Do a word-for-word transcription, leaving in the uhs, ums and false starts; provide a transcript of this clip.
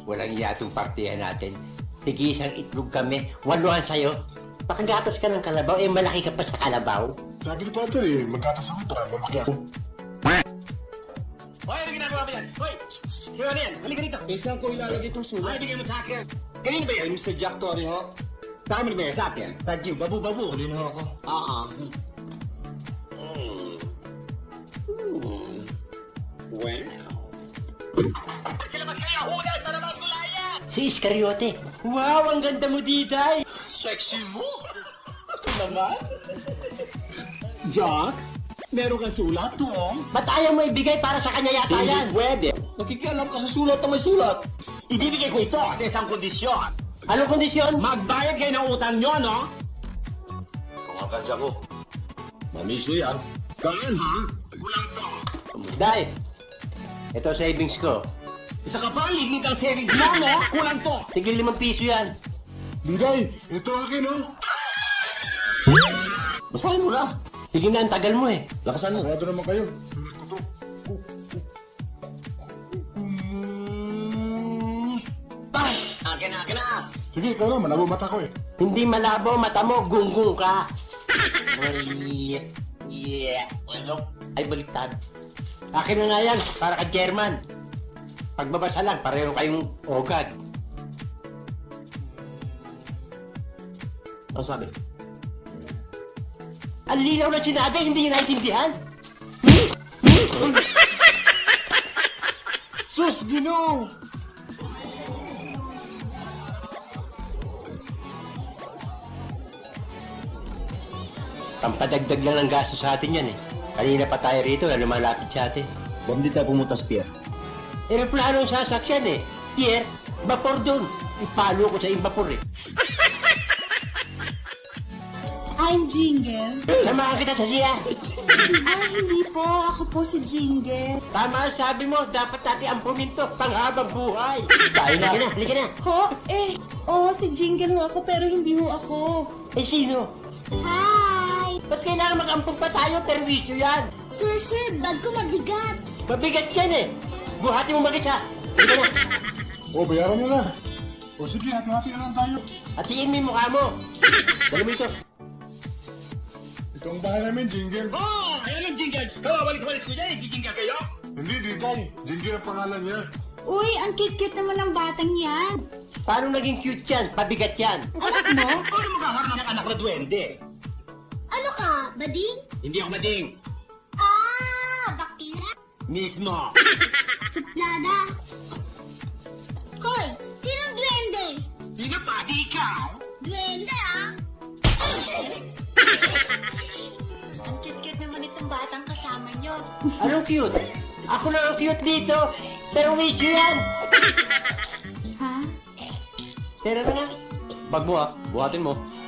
Walang iya itong partihan natin. Tigi isang itlog kami, waluhan sa'yo. Pakagatas ka ng kalabaw, eh malaki ka pa sa kalabaw. Sabi ni Pater eh, magkatas ako para malaki ako. Hoy, ano ginagawa mo yan? Hoy! Sino na yan? Halika dito! Eh, saan ko ilalagay itong sulat? Ay, bigay mo sa akin! Kanino ba yan? Ay, Mister Jack Torrio. Tama ba yan sa akin? Tadyo, babu-babu. Huli na ako. Oo. Hmm. Hmm. Wow. Sila ba kayo? Hulas na naman gulayan! Si Iscariote. Wow, ang ganda mo, Diday! Sexy mo! Ito naman? Jack? Meron kang sulat, Tom? Ba't ayaw mo ibigay para sa kanya yata Hindi yan? pwede. Nakikialam ka sa sulat na may sulat. Ibibigay ko ito sa isang kondisyon. Anong kondisyon? Magbayad kayo ng utang nyo, no? Ang akadya ko. Mamiso yan. Ganyan, ha? Kulang to. Day, ito savings ko. Isa ka pa, liglig ang savings mo, no? Kulang to. Tigil limang piso yan. Diday, ito akin oh. Basahin mo na. Sige na, ang tagal mo eh. Lakasan mo. Wado naman kayo. Bang! Akin na, akin na. Sige, ikaw naman. Malabo mata ko eh. Hindi malabo, mata mo, gunggong ka. Ay, yeah. Ano? Ay, baliktad. Akin na nga yan, para ka German. Pagbabasa lang, pareho kayong ogad. Ano sabi? Ang linaw na sinabi, hindi nyo naintindihan. Sus, Ginoo! Pampadagdag lang ng gasto sa atin yan eh. Kanina pa tayo rito na lumalapit sa atin. Huwag di tayo pumunta sa pier. Aeroplano ang sasakyan eh. Pierre, vapor dun. Ipalo ko sa impapor eh. I'm Jingle. Samahan kita sa siya. Ah, hindi po. Ako po si Jingle. Tama ang sabi mo, dapat natin ampunin to, panghabang buhay. Tayo na. Halika na, halika na. Ho? Eh, oo, si Jingle ho ako pero hindi ho ako. Eh sino? Hi! Ba't kailangan mag-ampun pa tayo? Perwisyo yan. Sir, sir, bag ko mabigat. Mabigat yan eh. Buhati mo mag-isa. Halika na. O, bayaran nyo na. O, sige, hati-hati na lang tayo. Hatiin mo yung mukha mo. Dali mo ito. Ito ang bahay namin, Jingle. Oh! Ayan ang jingle! Kawawalis-walis ko yan, jijingle kayo? Hindi, Diday. Jingle ang pangalan niya. Uy, ang cute-cute naman ng batang yan. Paano naging cute yan? Pabigat yan. Anak mo? Paano magkakaroon ng anak na duwende? Ano ka, bading? Hindi ako mading. Ah, bakila. Mismo. Suplada. Hoy, sinong duwende? Sino pa? Di ikaw? Duwende, ah. Ang cute-cute naman itong batang kasama nyo. Anong cute? Ako lang ang cute dito. Pero wisyo yan. Ha? Tera na nga. Bag mo ah. Buhatin mo.